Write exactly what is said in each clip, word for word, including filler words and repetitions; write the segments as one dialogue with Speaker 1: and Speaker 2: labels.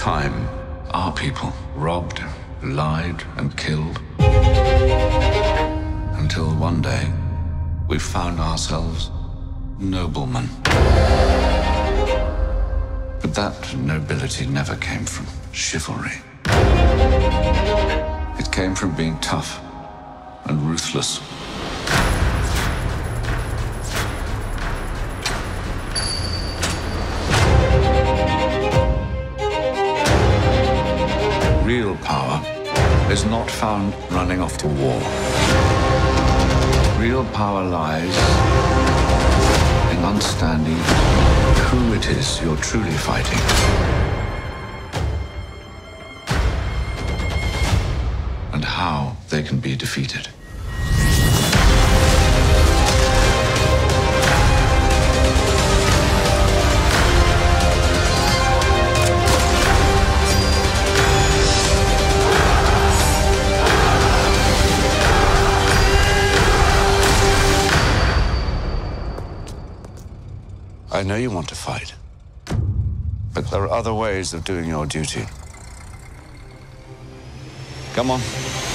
Speaker 1: time, our people robbed, lied, and killed. Until one day, we found ourselves noblemen. But that nobility never came from chivalry. It came from being tough and ruthless. Real power is not found running off to war. Real power lies in understanding who it is you're truly fighting. And how they can be defeated. I know you want to fight, but there are other ways of doing your duty. Come on.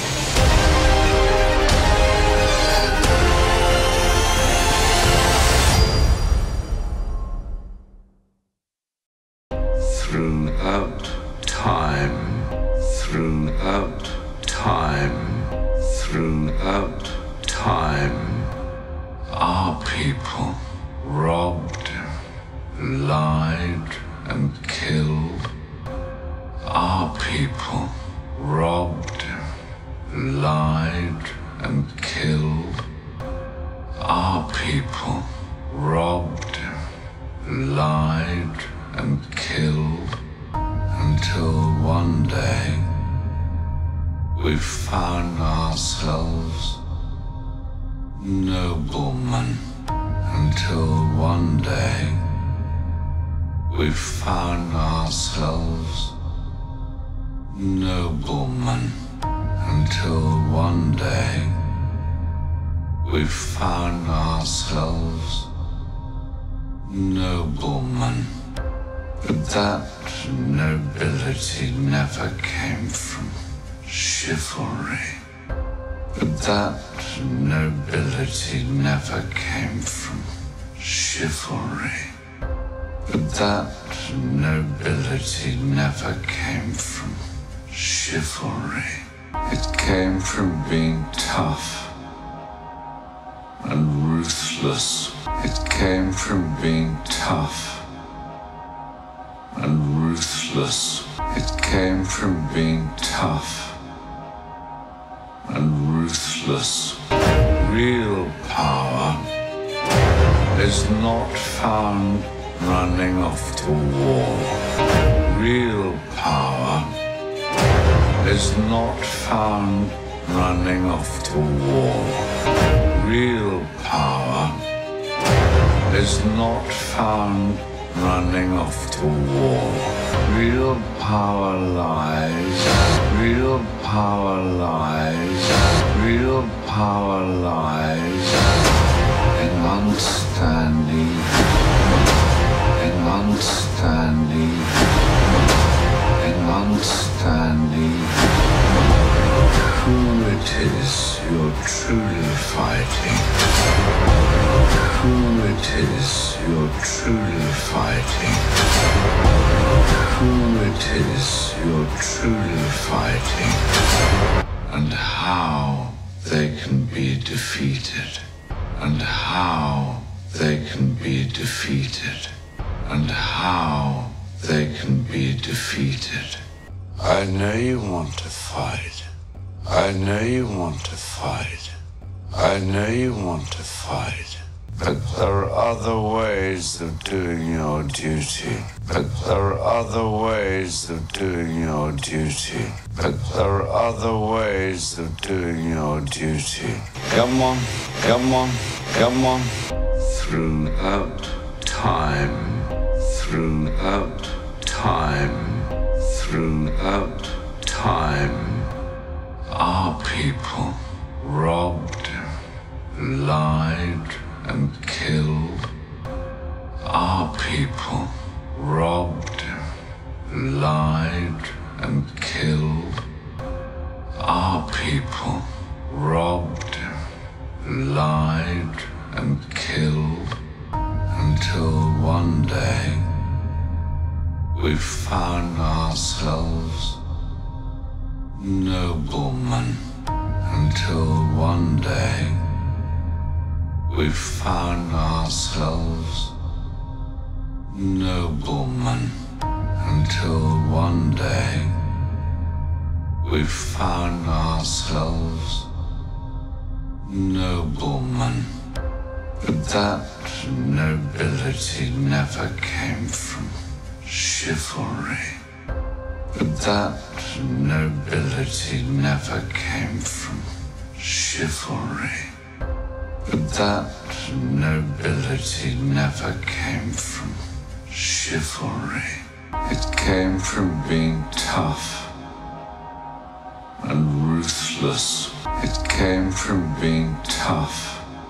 Speaker 1: Throughout time, throughout time, throughout time, our people robbed, lied, and killed. Our people robbed, lied, and killed. Our people robbed, lied, and killed. Until one day, we found ourselves noblemen. Until one day, we found ourselves noblemen. Until one day, we found ourselves noblemen. But that nobility never came from chivalry. But that nobility never came from chivalry. But that nobility never came from chivalry. It came from being tough and ruthless. It came from being tough and ruthless. It came from being tough and ruthless. Real power is not found running off to war. Real power is not found running off to war. Real power is not found running off to war. Real power lies, real power lies, real power lies in understanding, in understanding, in understanding who it is you're truly fighting. Who it is you're truly fighting. Who it is you're truly fighting. And how they can be defeated. And how they can be defeated. And how they can be defeated. I know you want to fight. I know you want to fight. I know you want to fight. But there are other ways of doing your duty. But there are other ways of doing your duty. But there are other ways of doing your duty. Come on, come on, come on. Throughout time, throughout time, throughout time, our people robbed, lied, and killed. Our people robbed, lied, we found ourselves noblemen, until one day we found ourselves noblemen, until one day we found ourselves noblemen. But that nobility never came from chivalry. But that nobility never came from chivalry. But that nobility never came from chivalry. It came from being tough and ruthless. It came from being tough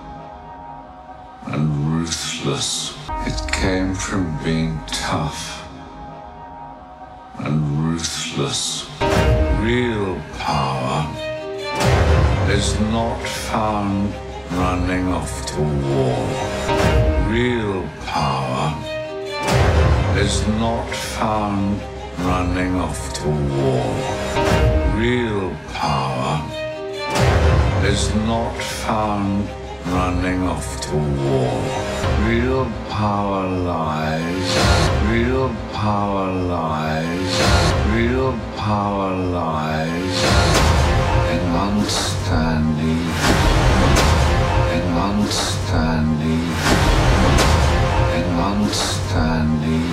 Speaker 1: and ruthless. It came from being tough and ruthless. Real power is not found running off to war. Real power is not found running off to war. Real power is not found running off to war. Real power lies, real power lies, real power lies in understanding, in understanding, in understanding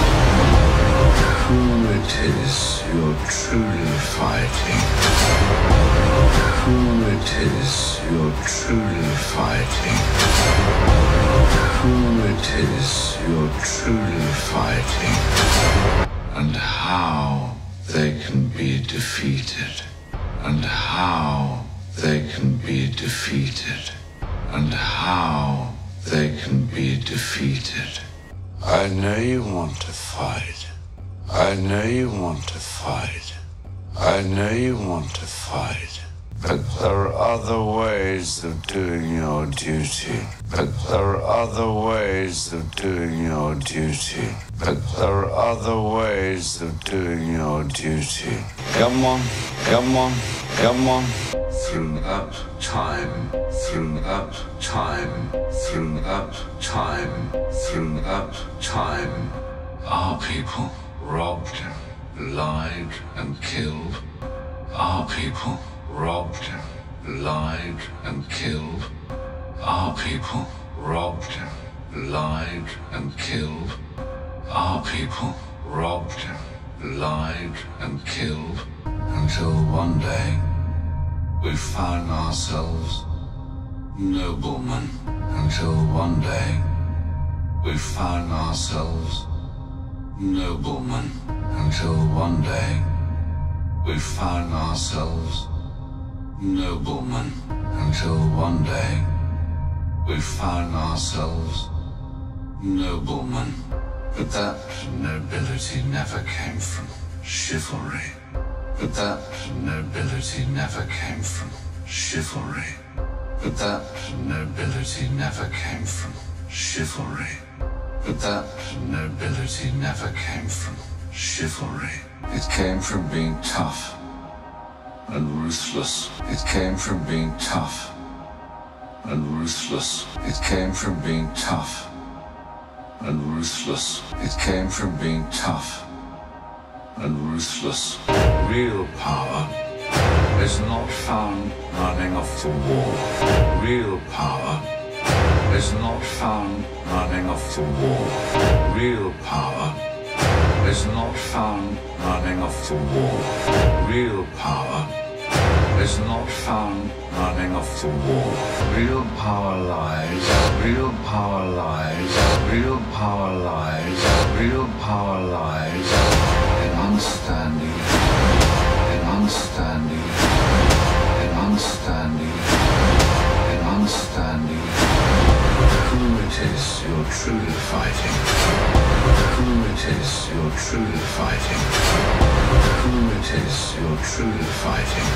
Speaker 1: who it is you're truly fighting. Who it is you're truly fighting. Who it is you're truly fighting. And how they can be defeated. And how they can be defeated. And how they can be defeated. I know you want to fight. I know you want to fight. I know you want to fight. But there are other ways of doing your duty. But there are other ways of doing your duty. But there are other ways of doing your duty. Come on, come on, come on. Throughout time, throughout time, throughout time, throughout time, our people robbed, lied, and killed. Our people robbed, lied, and killed. Our people robbed, lied, and killed. Our people robbed, lied, and killed. Until one day we found ourselves noblemen. Until one day we found ourselves noblemen. Until one day we found ourselves noblemen. Until one day we found ourselves noblemen. But that nobility never came from chivalry. But that nobility never came from chivalry. But that nobility never came from chivalry. But that nobility never came from chivalry. It came from being tough and ruthless. It came from being tough and ruthless. It came from being tough and ruthless. It came from being tough and ruthless. Real power is not found running off to war. Real power is not found running off to war. Real power is not found running off to war. Real power is not found running off to war. Real power lies, real power lies, real power lies, real power lies in understanding, in understanding, in understanding, in understanding who it is you're truly fighting. Who it is you're truly fighting. Who it is you're truly fighting.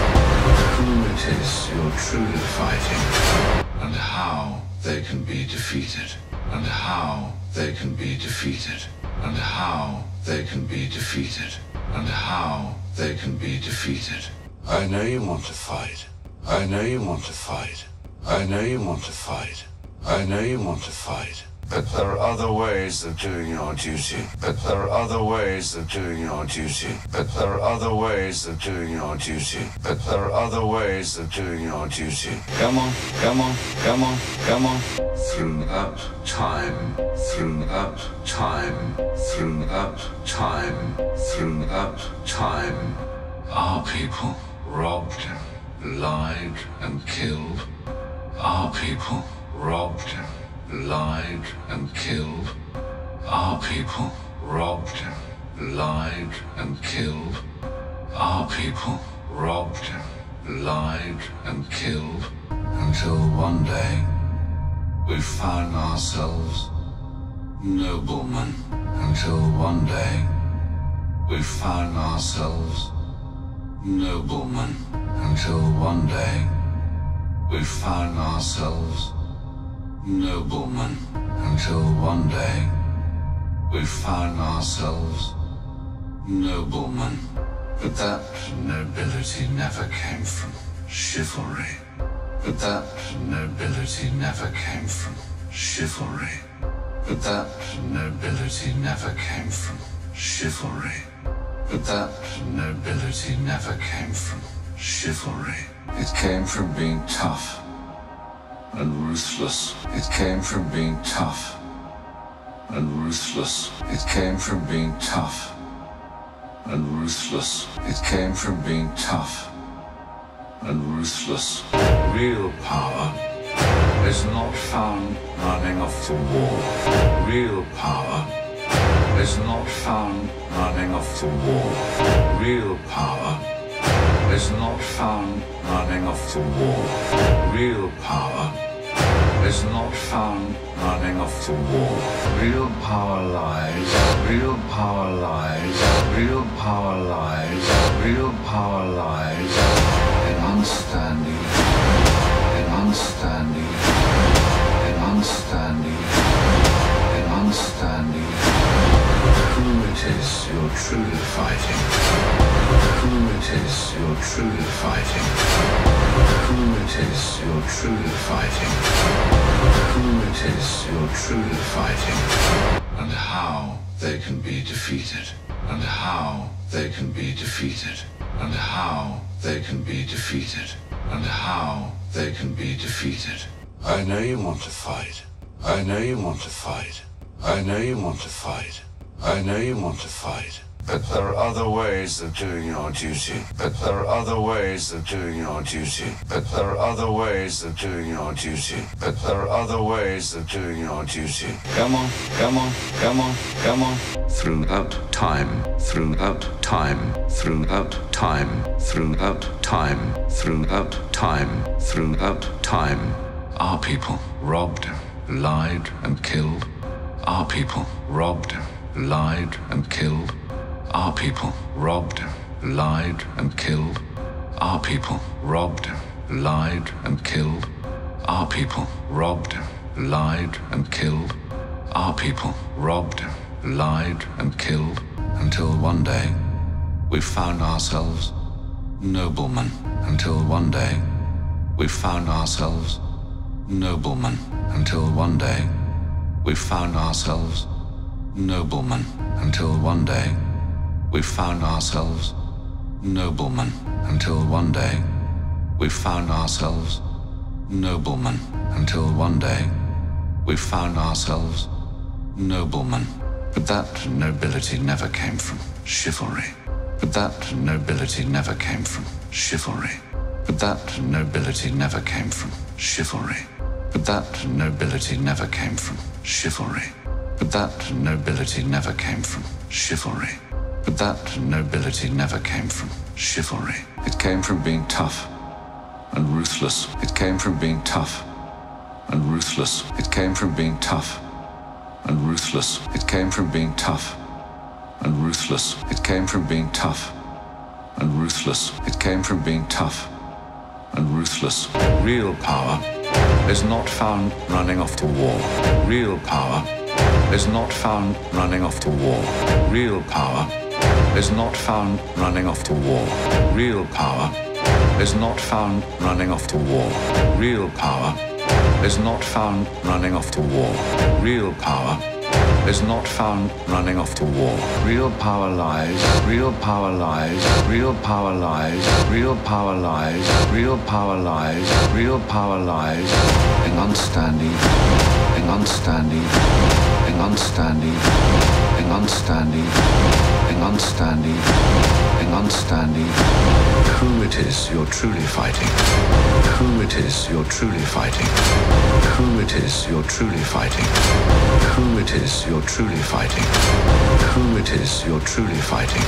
Speaker 1: Who it is you're truly fighting. And how they can be defeated. And how they can be defeated. And how they can be defeated, and how they can be defeated. I know you want to fight. I know you want to fight. I know you want to fight. I know you want to fight. But there are other ways of doing your duty. But there are other ways of doing your duty. But there are other ways of doing your duty. But there are other ways of doing your duty. Come on, come on, come on, come on. Throughout time, throughout time, throughout time, throughout time, our people robbed, lied, and killed. Our people robbed, lied, and killed. Our people robbed, lied, and killed. Our people robbed, lied, and killed. Until one day, we found ourselves noblemen. Until one day, we found ourselves noblemen. Until one day, we found ourselves noblemen. Until one day, we found ourselves noblemen. But that nobility never came from chivalry. But that nobility never came from chivalry. But that nobility never came from chivalry. But that nobility never came from chivalry. It came from being tough and ruthless. It came from being tough and ruthless. It came from being tough and ruthless. It came from being tough and ruthless. Real power is not found running off the wall. Real power is not found running off the wall. Real power is not found running off the wall. Real power is not found running off the wall. Real power lies, real power lies, real power lies, real power lies in understanding, in understanding, in understanding, in understanding who it is you're truly fighting. Who it is you're truly fighting. Who it is you're truly fighting. Who it is you're truly fighting. And how they can be defeated. And how they can be defeated. And how they can be defeated. And how they can be defeated. I know you want to fight. I know you want to fight. I know you want to fight. I know you want to fight. But there are other ways of doing your duty. But there are other ways of doing your duty. But there are other ways of doing your duty. But there are other ways of doing your duty. Come on, come on, come on, come on. Throughout time, throughout time, throughout time, throughout time, throughout time, throughout time. Our people robbed, lied, and killed. Our people robbed, lied, and killed. Our people robbed, lied, and killed. Our people robbed, lied, and killed. Our people robbed, lied, and killed. Our people robbed, lied, and killed. Until one day, we found ourselves noblemen. Until one day, we found ourselves noblemen. Until one day, we found ourselves noblemen. Until one day, we found ourselves noblemen. Until one day, we found ourselves noblemen. Until one day, we found ourselves noblemen. But that nobility never came from chivalry. But that nobility never came from chivalry. But that nobility never came from chivalry. But that nobility never came from chivalry. But that nobility never came from chivalry. But that nobility never came from chivalry. It came from being tough and ruthless. It came from being tough and ruthless. It came from being tough and ruthless. It came from being tough and ruthless. It came from being tough and ruthless. It came from being tough and ruthless. Real power is not found running off the wall. Real power is not found running off to war. Real power is not found running off to war. Real power is not found running off to war. Real power is not found running off to war. Real power is not found running off to war. Real power lies, real power lies, real power lies, real power lies, real power lies, real power lies in unstanding, in unstanding, in unstanding, in unstanding, in unstanding, in unstanding. Who it is you're truly fighting. Who it is you're truly fighting. Who it is you're truly fighting. Who it is you're truly fighting. Who it is you're truly fighting.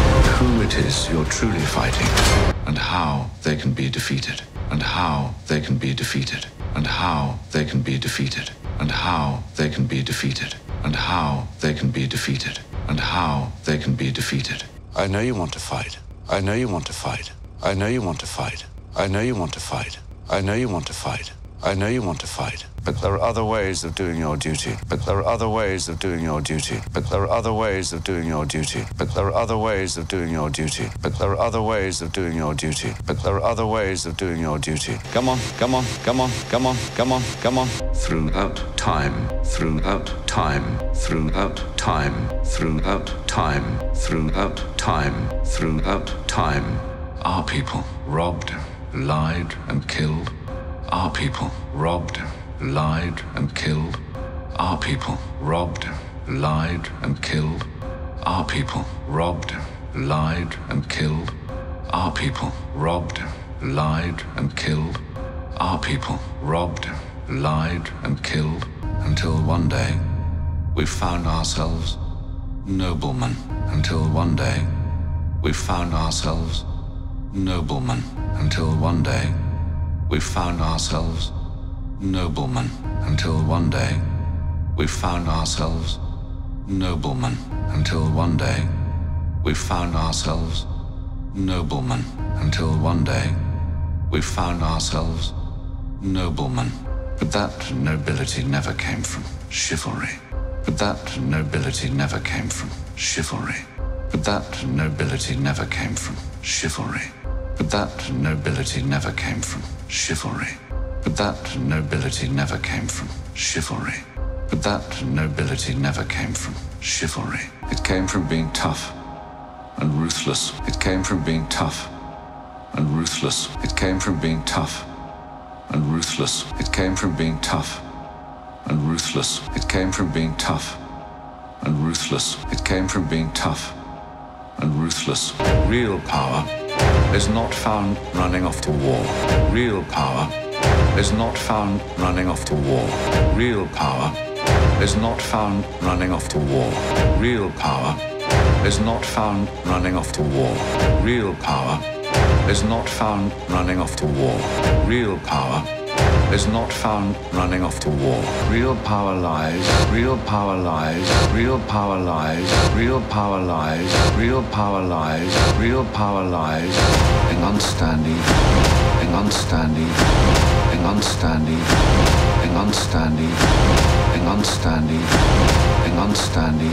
Speaker 1: Who it is you're truly fighting. And how they can be defeated. And how they can be defeated. And how they can be defeated. And how they can be defeated. And how they can be defeated. And how they can be defeated. I know you want to fight. I know you want to fight. I know you want to fight. I know you want to fight. I know you want to fight. I know you want to fight. But there are other ways of doing your duty. But there are other ways of doing your duty. But there are other ways of doing your duty. But there are other ways of doing your duty. But there are other ways of doing your duty. But there are other ways of doing your duty. Come on, come on, come on, come on, come on, come on. Throughout time, throughout time, throughout time, throughout time, throughout time, throughout time. Our people robbed, lied, and killed. Our people robbed, lied, and killed. Our people robbed, lied, and killed. Our people robbed, lied, and killed. Our people robbed, lied, and killed. Our people robbed, lied, and killed. Until one day, we found ourselves noblemen. Until one day, we found ourselves noblemen. Until one day, we found ourselves noblemen. Until one day, we found ourselves noblemen. Until one day, we found ourselves noblemen. Until one day, we found ourselves noblemen. But that nobility never came from chivalry. But that nobility never came from chivalry. But that nobility never came from chivalry. But that nobility never came from chivalry. But that nobility never came from chivalry. But that nobility never came from chivalry. It came from being tough and ruthless. It came from being tough and ruthless. It came from being tough and ruthless. It came from being tough and ruthless. It came from being tough and ruthless. It came from being tough and ruthless. Real power is not found running off to war. Real power is not found running off to war. Real power is not found running off to war. Real power is not found running off to war. Real power is not found running off to war. Real power is not found running off to war. Real power lies, real power lies, real power lies, real power lies, real power lies, real power lies in unstanding, in unstanding, in unstanding, in unstanding, in unstanding, in unstanding.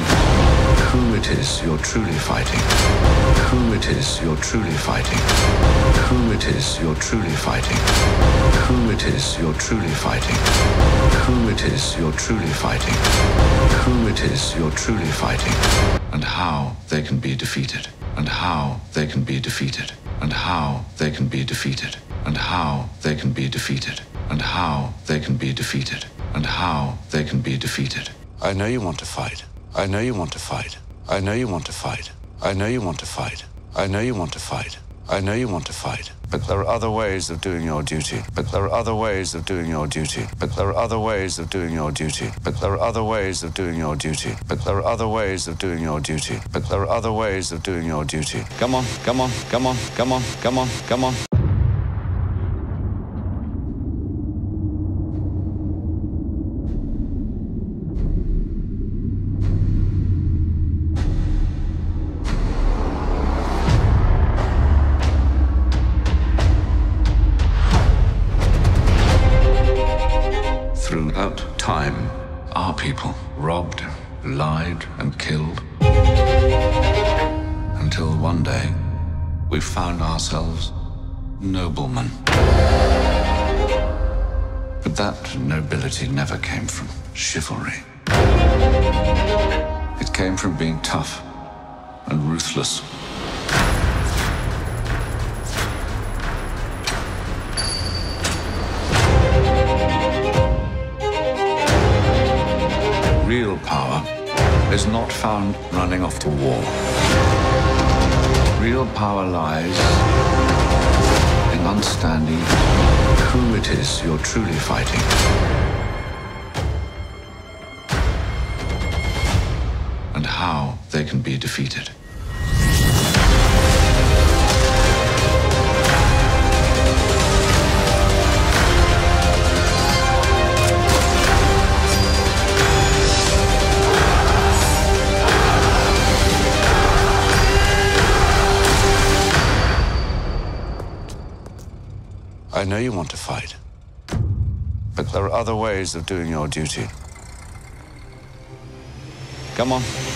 Speaker 1: Who it is you're truly fighting. Who it is you're truly fighting. Who it is you're truly fighting. Who it is you're truly fighting. Who it is you're truly fighting. Who it is you're truly fighting. And how they can be defeated. And how they can be defeated. And how they can be defeated. And how they can be defeated. And how they can be defeated. And how they can be defeated. I know you want to fight. I know you want to fight. I know you want to fight. I know you want to fight. I know you want to fight. I know you want to fight. But there are other ways of doing your duty. But there are other ways of doing your duty. But there are other ways of doing your duty. But there are other ways of doing your duty. But there are other ways of doing your duty. But there are other ways of doing your duty. Come on, come on, come on, come on, come on, come on. Throughout time, our people robbed, day, we found ourselves noblemen. But that nobility never came from chivalry. It came from being tough and ruthless. Real power is not found running off to war. Real power lies in understanding who it is you're truly fighting. And how they can be defeated. I know you want to fight, but there are other ways of doing your duty. Come on.